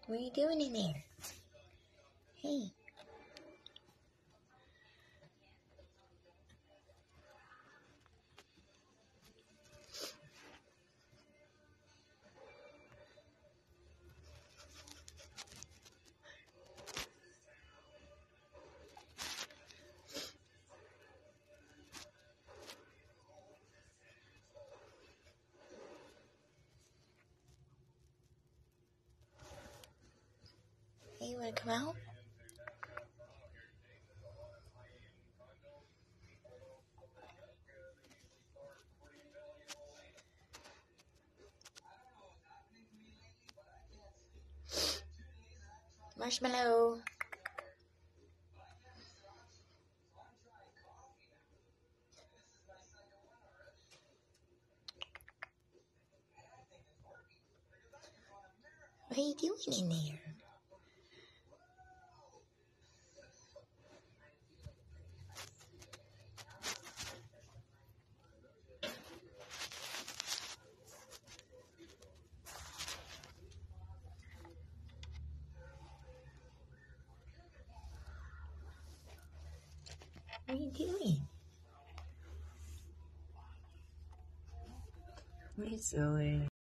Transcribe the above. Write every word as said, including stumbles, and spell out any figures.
What are you doing in there? Hey. Hey, you wanna come out? Marshmallow. What are you doing in there? What are you doing? What are you doing?